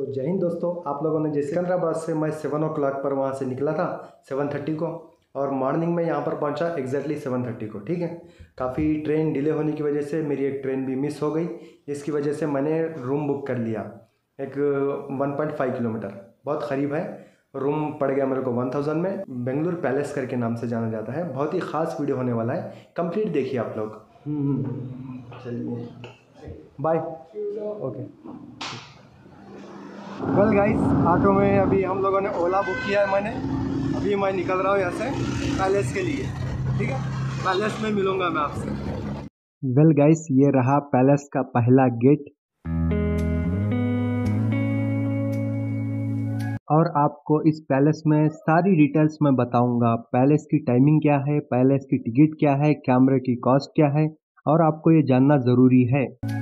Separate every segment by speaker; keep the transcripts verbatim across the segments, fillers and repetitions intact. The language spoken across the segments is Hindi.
Speaker 1: तो जय हिंद दोस्तों, आप लोगों ने जैसे सिकंदराबाद से मैं सेवन ओ क्लाक पर वहाँ से निकला था सेवन थर्टी को, और मॉर्निंग में यहाँ पर पहुँचा एग्जैक्टली सेवन थर्टी को। ठीक है, काफ़ी ट्रेन डिले होने की वजह से मेरी एक ट्रेन भी मिस हो गई, इसकी वजह से मैंने रूम बुक कर लिया एक वन पॉइंट फाइव किलोमीटर, बहुत करीब है। रूम पड़ गया मेरे को वन थाउजेंड में। बेंगलुरु पैलेस करके नाम से जाना जाता है। बहुत ही ख़ास वीडियो होने वाला है, कंप्लीट देखिए आप लोग। चलिए bye, okay. Well guys, auto में अभी हम लोगों ने ओला बुक किया है मैंने। अभी मैं निकल रहा हूँ यहाँ से पैलेस के लिए। ठीक है, पैलेस में मिलूँगा मैं आपसे।
Speaker 2: वेल गाइस, ये रहा पैलेस का पहला गेट, और आपको इस पैलेस में सारी डिटेल्स मैं बताऊंगा। पैलेस की टाइमिंग क्या है, पैलेस की टिकट क्या है, कैमरे की कॉस्ट क्या है, और आपको ये जानना ज़रूरी है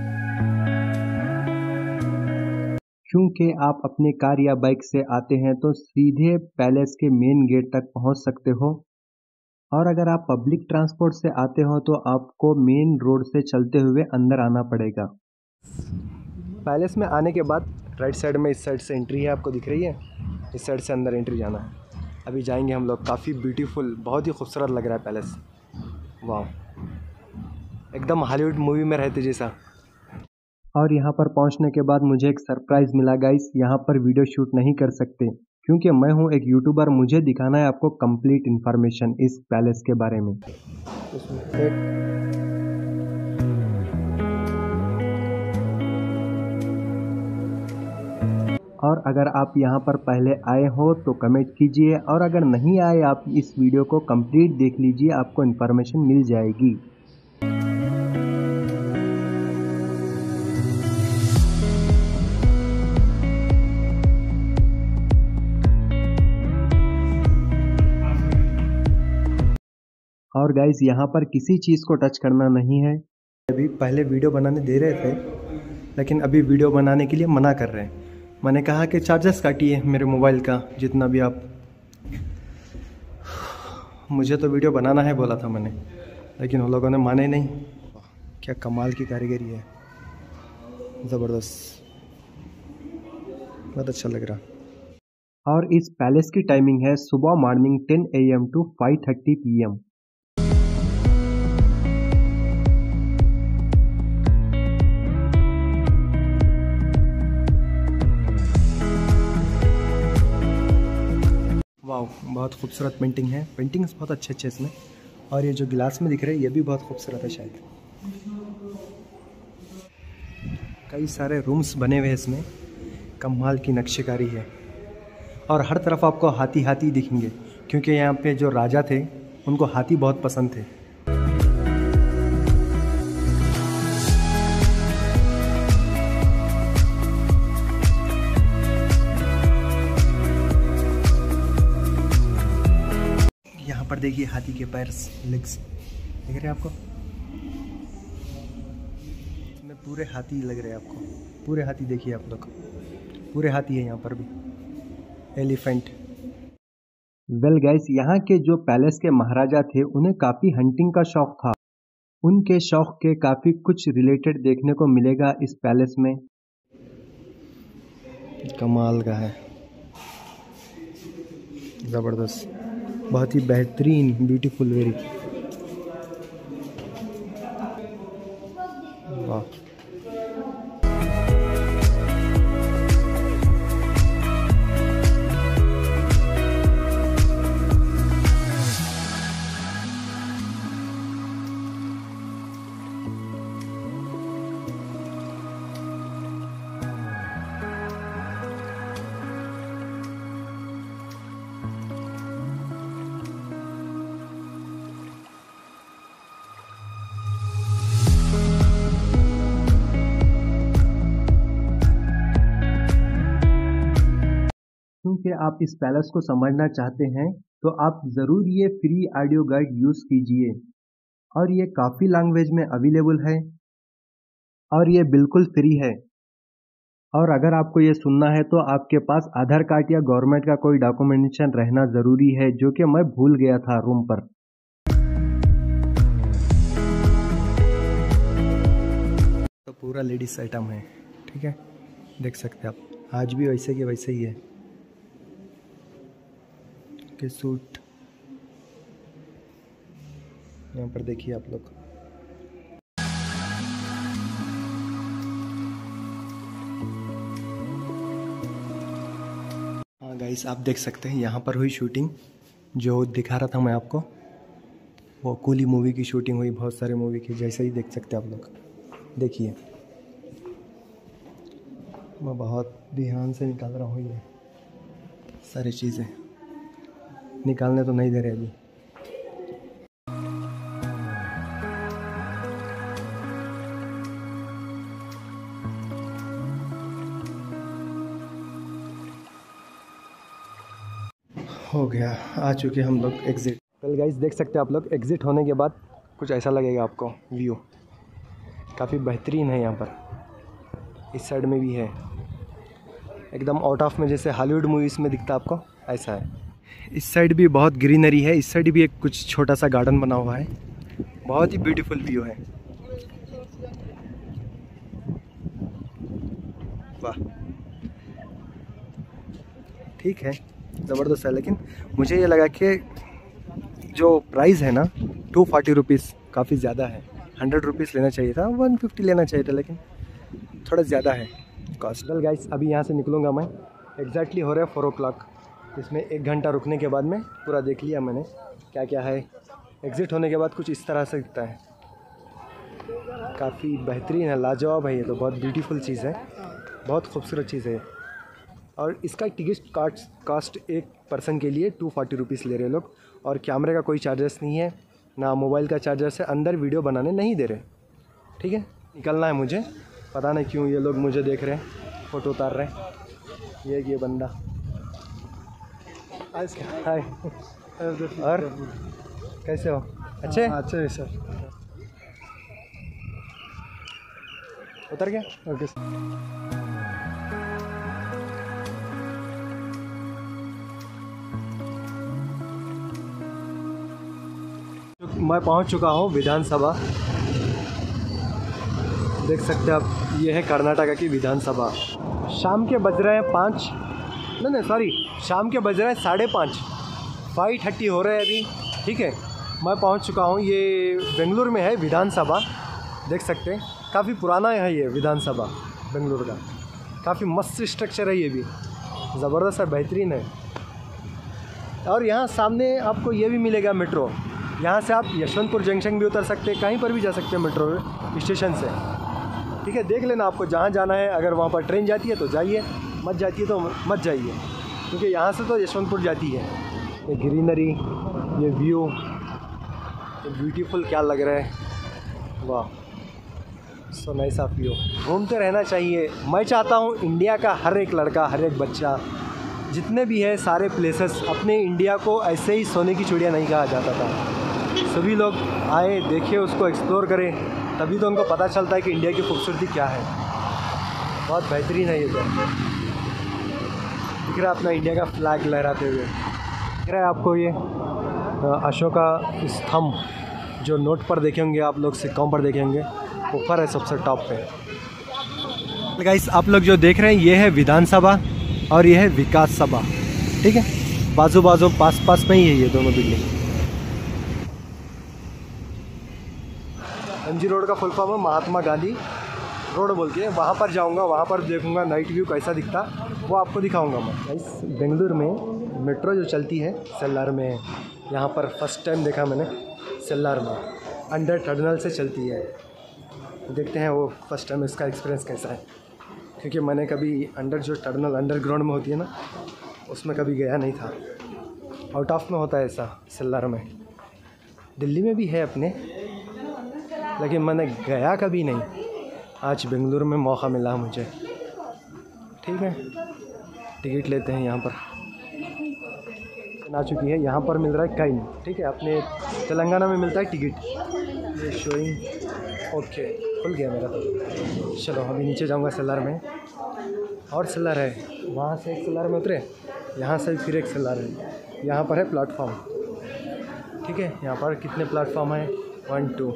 Speaker 2: क्योंकि आप अपने कार या बाइक से आते हैं तो सीधे पैलेस के मेन गेट तक पहुंच सकते हो, और अगर आप पब्लिक ट्रांसपोर्ट से आते हो तो आपको मेन रोड से चलते हुए अंदर आना पड़ेगा।
Speaker 1: पैलेस में आने के बाद राइट साइड में इस साइड से एंट्री है, आपको दिख रही है, इस साइड से अंदर एंट्री जाना है। अभी जाएंगे हम लोग। काफ़ी ब्यूटीफुल, बहुत ही खूबसूरत लग रहा है पैलेस। वाह, एकदम हॉलीवुड मूवी में रहते जैसा।
Speaker 2: और यहाँ पर पहुँचने के बाद मुझे एक सरप्राइज़ मिला गाइस। यहाँ पर वीडियो शूट नहीं कर सकते क्योंकि मैं हूँ एक यूट्यूबर, मुझे दिखाना है आपको कंप्लीट इन्फॉर्मेशन इस पैलेस के बारे में। और अगर आप यहाँ पर पहले आए हो तो कमेंट कीजिए, और अगर नहीं आए आप इस वीडियो को कंप्लीट देख लीजिए, आपको इन्फॉर्मेशन मिल जाएगी। और गाइस, यहाँ पर किसी चीज़ को टच करना नहीं है।
Speaker 1: अभी पहले वीडियो बनाने दे रहे थे, लेकिन अभी वीडियो बनाने के लिए मना कर रहे हैं। मैंने कहा कि चार्जर्स काटिए मेरे मोबाइल का जितना भी आप, मुझे तो वीडियो बनाना है बोला था मैंने, लेकिन उन लोगों ने माने नहीं। क्या कमाल की कारीगरी है, ज़बरदस्त, बहुत अच्छा लग रहा।
Speaker 2: और इस पैलेस की टाइमिंग है सुबह morning ten A M to five thirty P M.
Speaker 1: वाह, बहुत खूबसूरत पेंटिंग है। पेंटिंग्स बहुत अच्छे अच्छे इसमें, और ये जो गिलास में दिख रहे हैं ये भी बहुत खूबसूरत है। शायद कई सारे रूम्स बने हुए हैं इसमें, कमाल की नक्शेकारी है। और हर तरफ आपको हाथी हाथी दिखेंगे क्योंकि यहाँ पे जो राजा थे उनको हाथी बहुत पसंद थे। यहाँ पर देखिए हाथी के पैर, लेग्स दिख रहे हैं आपको, इसमें पूरे हाथी लग रहे हैं आपको, पूरे हाथी देखिए आप लोग, पूरे हाथी है यहाँ पर भी, एलिफेंट।
Speaker 2: वेल गाइस, यहाँ के जो पैलेस के महाराजा थे उन्हें काफ़ी हंटिंग का शौक था। उनके शौक के काफ़ी कुछ रिलेटेड देखने को मिलेगा इस पैलेस में।
Speaker 1: कमाल का है, ज़बरदस्त, बहुत ही बेहतरीन, ब्यूटीफुल, वेरी वाह।
Speaker 2: क्योंकि आप इस पैलेस को समझना चाहते हैं तो आप ज़रूर ये फ्री ऑडियो गाइड यूज़ कीजिए, और ये काफ़ी लैंग्वेज में अवेलेबल है, और ये बिल्कुल फ्री है। और अगर आपको ये सुनना है तो आपके पास आधार कार्ड या गवर्नमेंट का कोई डॉक्यूमेंटेशन रहना ज़रूरी है, जो कि मैं भूल गया था रूम पर।
Speaker 1: तो पूरा लेडीज आइटम है, ठीक है, देख सकते हैं आप। आज भी वैसे के वैसे ही है के सूट। यहाँ पर देखिए आप लोग। हाँ गाइस, आप देख सकते हैं यहाँ पर हुई शूटिंग जो दिखा रहा था मैं आपको। वो कूली मूवी की शूटिंग हुई, बहुत सारे मूवी की, जैसे ही देख सकते हैं आप लोग। देखिए मैं बहुत ध्यान से निकाल रहा हूँ, ये सारी चीज़ें निकालने तो नहीं दे रहे अभी। हो गया, आ चुके हम लोग एग्ज़िट। वेल गाइस, देख सकते हैं आप लोग एग्ज़िट होने के बाद कुछ ऐसा लगेगा आपको व्यू। काफ़ी बेहतरीन है यहाँ पर। इस साइड में भी है, एकदम आउट ऑफ में जैसे हॉलीवुड मूवीज़ में दिखता आपको, ऐसा है। इस साइड भी बहुत ग्रीनरी है, इस साइड भी एक कुछ छोटा सा गार्डन बना हुआ है। बहुत ही ब्यूटीफुल व्यू है। वाह, ठीक है, ज़बरदस्त है। लेकिन मुझे ये लगा कि जो प्राइस है ना टू फोर्टी रुपीज़ काफ़ी ज़्यादा है। हंड्रेड रुपीज़ लेना चाहिए था, वन फिफ्टी लेना चाहिए था, लेकिन थोड़ा ज़्यादा है कॉस्ट। वेल गाइस, अभी यहाँ से निकलूँगा मैं। एग्जैक्टली हो रहा है फोर ओ क्लाक। इसमें एक घंटा रुकने के बाद में पूरा देख लिया मैंने क्या क्या है। एग्ज़िट होने के बाद कुछ इस तरह से दिखता है। काफ़ी बेहतरीन है, लाजवाब है। ये तो बहुत ब्यूटीफुल चीज़ है, बहुत खूबसूरत चीज़ है। और इसका टिकट कास्ट कास्ट एक पर्सन के लिए टू फोर्टी रुपीज़ ले रहे लोग। और कैमरे का कोई चार्जेस नहीं है, ना मोबाइल का चार्जेस है। अंदर वीडियो बनाने नहीं दे रहे। ठीक है, निकलना है मुझे। पता नहीं क्यों ये लोग मुझे देख रहे हैं, फ़ोटो उतार रहे हैं। ये ये बंदा हाय। और कैसे हो? अच्छे
Speaker 2: अच्छे है सर।
Speaker 1: उतर गया।
Speaker 2: Okay sir.
Speaker 1: मैं पहुंच चुका हूं विधानसभा। देख सकते हैं आप, ये है कर्नाटका की विधानसभा। शाम के बज रहे हैं पाँच, नहीं नहीं सॉरी, शाम के बज रहे हैं साढ़े पाँच। फाइव थर्टी हो रहे हैं अभी। ठीक है, मैं पहुंच चुका हूं। ये बेंगलुरु में है विधानसभा, देख सकते हैं। काफ़ी पुराना है ये विधानसभा बेंगलुरु का। काफ़ी मस्त स्ट्रक्चर है, ये भी ज़बरदस्त है, बेहतरीन है। और यहाँ सामने आपको ये भी मिलेगा मेट्रो। यहाँ से आप यशवंतपुर जंक्शन भी उतर सकते हैं, कहीं पर भी जा सकते हैं मेट्रो स्टेशन से। ठीक है, देख लेना आपको जहाँ जाना है। अगर वहाँ पर ट्रेन जाती है तो जाइए, मत जाती है तो मत जाइए, क्योंकि यहाँ से तो यशवंतपुर जाती है। ये ग्रीनरी, ये व्यू, ये ब्यूटीफुल क्या लग रहा है। वाह, सो नाइस ऑफ व्यू। घूमते रहना चाहिए। मैं चाहता हूँ इंडिया का हर एक लड़का, हर एक बच्चा, जितने भी है सारे प्लेसेस, अपने इंडिया को ऐसे ही सोने की चिड़िया नहीं कहा जाता था। सभी लोग आए, देखें, उसको एक्सप्लोर करें, तभी तो उनको पता चलता है कि इंडिया की खूबसूरती क्या है। बहुत बेहतरीन है ये तो। दिख रहा है अपना इंडिया का फ्लैग लहराते हुए, दिख रहा है आपको ये अशोका स्तंभ, जो नोट पर देखेंगे आप लोग, सिक्कों पर देखेंगे, ऊपर है सबसे टॉप पे। गाइस, आप लोग जो देख रहे हैं ये है विधानसभा और ये है विकास सभा। ठीक है, बाजू बाजू पास पास में ही है ये दोनों बिल्डिंग। एम जी रोड का फुल फॉर्म है महात्मा गांधी रोड बोल के। वहाँ पर जाऊँगा, वहाँ पर देखूँगा नाइट व्यू कैसा दिखता, वो आपको दिखाऊँगा मैं। इस बेंगलुरु में मेट्रो जो चलती है सेल्लार में, यहाँ पर फर्स्ट टाइम देखा मैंने सेल्लार में, अंडर टनल से चलती है। देखते हैं वो फर्स्ट टाइम इसका एक्सपीरियंस कैसा है, क्योंकि मैंने कभी अंडर जो टनल अंडरग्राउंड में होती है ना, उसमें कभी गया नहीं था। आउट ऑफ में होता है ऐसा सेल्लार में। दिल्ली में भी है अपने, लेकिन मैंने गया कभी नहीं। आज बेंगलुरु में मौका मिला मुझे। ठीक है, टिकट लेते हैं। यहाँ पर आ चुकी है, यहाँ पर मिल रहा है काइन। ठीक है, अपने तेलंगाना में मिलता है टिकट। ये शोइंग ओके, खुल गया मेरा तो। चलो अभी नीचे जाऊँगा सेल्लार में। और सेल्लार है, वहाँ से एक सेल्लार में उतरे, यहाँ से फिर एक सेल्लार है। यहाँ पर है प्लेटफॉर्म। ठीक है, यहाँ पर कितने प्लेटफॉर्म है? वन टू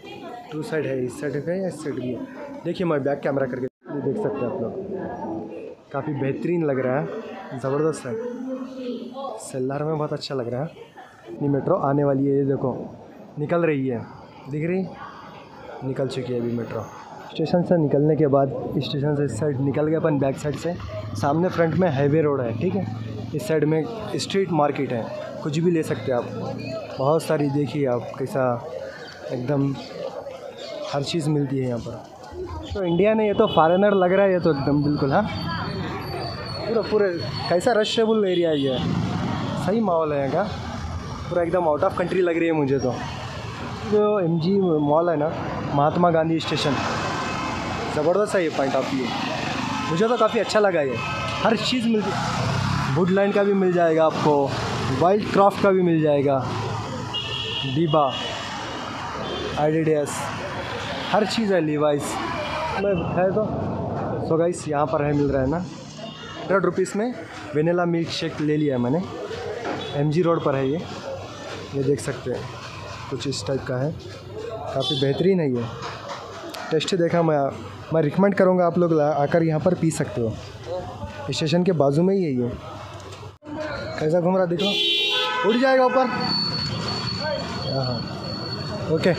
Speaker 1: टू साइड है, इस साइड है या इस साइड भी है। देखिए मैं बैक कैमरा करके देख सकते हैं आप लोग। काफ़ी बेहतरीन लग रहा है, ज़बरदस्त है। सेल्लार में बहुत अच्छा लग रहा है। ये मेट्रो आने वाली है, ये देखो निकल रही है, दिख रही, निकल चुकी है अभी मेट्रो। स्टेशन से निकलने के बाद स्टेशन से इस साइड निकल गए अपन बैक साइड से, सामने फ्रंट में हाईवे रोड है, ठीक है। इस साइड में स्ट्रीट मार्केट है, कुछ भी ले सकते हैं आप, बहुत सारी, देखिए आप कैसा एकदम हर चीज़ मिलती है यहाँ पर। तो इंडिया ने, ये तो फॉरेनर लग रहा है ये तो एकदम बिल्कुल। हाँ, पूरा पूरे कैसा रशेबल एरिया है ये, सही माहौल है यहाँ का, पूरा एकदम आउट ऑफ कंट्री लग रही है मुझे तो। जो एम जी मॉल है ना, महात्मा गांधी स्टेशन, ज़बरदस्त है ये पॉइंट ऑफ व्यू, मुझे तो काफ़ी अच्छा लगा ये। हर चीज़ मिलती, वुडलैंड का भी मिल जाएगा आपको, वाइल्ड क्राफ्ट का भी मिल जाएगा, डीबा, एडिडास, हर चीज़ है, लीवाइस में है तो। सो गाइस यहाँ पर है, मिल रहा है ना हंड्रेड रुपीज़ में वेनिला मिल्क शेक ले लिया है मैंने। एम जी रोड पर है ये ये देख सकते हैं, कुछ इस टाइप का है, काफ़ी बेहतरीन है ये, टेस्टी देखा। मैं मैं रिकमेंड करूँगा आप लोग आकर यहाँ पर पी सकते हो, स्टेशन के बाजू में ही है ये। कैसा घूम रहा देखो, उड़ जाएगा ऊपर। हाँ ओके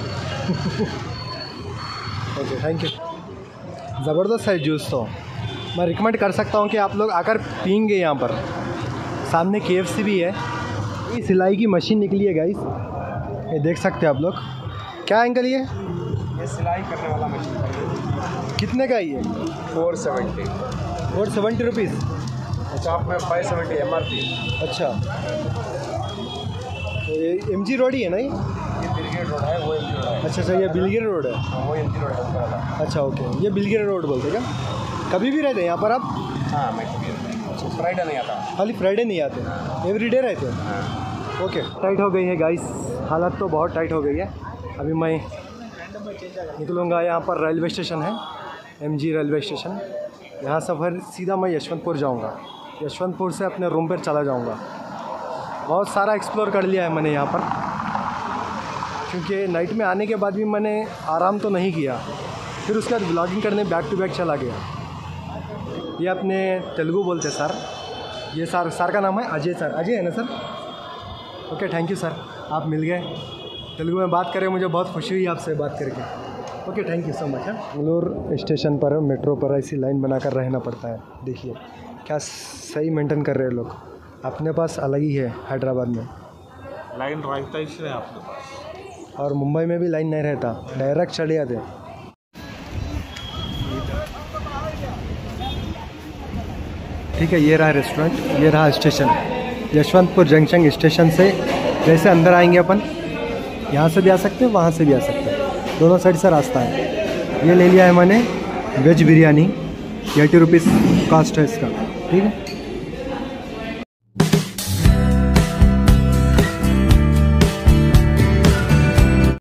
Speaker 1: ओके थैंक यू। ज़बरदस्त है जूस तो, मैं रिकमेंड कर सकता हूँ कि आप लोग आकर पियेंगे यहाँ पर। सामने के एफ सी भी है, ये सिलाई की मशीन निकली है गाइस, ये देख सकते हैं आप लोग। क्या अंकल ये
Speaker 3: ये सिलाई करने वाला मशीन है।
Speaker 1: कितने का है ये?
Speaker 3: Four seventy
Speaker 1: four seventy rupees.
Speaker 3: Shop में five seventy M R P.
Speaker 1: अच्छा, तो ये एम जी रोड ही है ना ये?
Speaker 3: ये बिलगेट रोड है, वो एम जी रोड है।
Speaker 1: अच्छा अच्छा, ये बिलगिर रोड है।
Speaker 3: हाँ, वो एम जी रोड है ऊपर वाला।
Speaker 1: अच्छा ओके, ये बिलगिर रोड बोलते क्या? कभी भी रहते हैं यहाँ पर आप?
Speaker 3: हाँ मैं कभी फ्राइडे नहीं आता,
Speaker 1: खाली फ्राइडे नहीं आते, एवरी डे रहते हैं?
Speaker 3: हाँ।
Speaker 1: ओके। टाइट हो गई है गाइस, हालत तो बहुत टाइट हो गई है। अभी मैं निकलूँगा, यहाँ पर रेलवे स्टेशन है, एम जी रेलवे स्टेशन। यहाँ सफ़र सीधा मैं यशवंतपुर जाऊँगा, यशवंतपुर से अपने रूम पर चला जाऊँगा। बहुत सारा एक्सप्लोर कर लिया है मैंने यहाँ पर, क्योंकि नाइट में आने के बाद भी मैंने आराम तो नहीं किया, फिर उसके बाद ब्लॉगिंग करने बैक टू बैक चला गया। ये अपने तेलुगु बोलते हैं सर, ये सर सर का नाम है अजय सर, अजय है ना sir? Okay thank you sir, आप मिल गए, तेलुगु में बात करें, मुझे बहुत खुशी हुई आपसे बात करके। Okay thank you so much. है मंगलोर स्टेशन पर मेट्रो पर ऐसी लाइन बनाकर रहना पड़ता है, देखिए क्या सही मेंटेन कर रहे हैं लोग। अपने पास अलग ही है हैदराबाद में
Speaker 3: लाइन रहता है इसलिए आपके पास,
Speaker 1: और मुंबई में भी लाइन नहीं रहता, डायरेक्ट चले जाते। ठीक है, ये रहा रेस्टोरेंट, ये रहा स्टेशन, यशवंतपुर जंक्शन स्टेशन से जैसे अंदर आएंगे अपन, यहाँ से भी आ सकते हैं, वहाँ से भी आ सकते हैं, दोनों साइड से रास्ता है। ये ले लिया है मैंने veg biryani, eighty rupees cost है इसका, ठीक है।